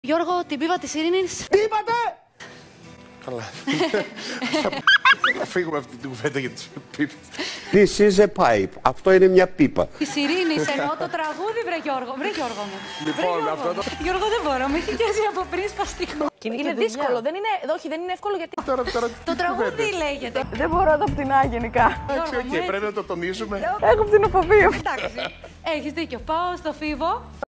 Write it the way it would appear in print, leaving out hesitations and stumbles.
Γιώργο, την πίπα της Ειρήνης. Τι είπατε! Καλά. Θα φύγουμε αυτή την κουβέντα για τις πίπες. This is a pipe. Αυτό είναι μια πίπα. Της Ειρήνης, εννοώ το τραγούδι, βρε Γιώργο. Βρε Γιώργο μου. Λοιπόν, αυτό το... Γιώργο, δεν μπορώ, με έχει πιάσει από πριν σπαστικό. Είναι δύσκολο, δεν είναι, όχι, δεν είναι εύκολο γιατί... Το τραγούδι λέγεται. Δεν μπορώ να πτηνά γενικά. Εντάξει, οκ, πρέπει να το τονίσουμε. Έχω πτυνοφοβία. Εντάξει, έχεις δίκιο. Πάω στο Φίβο.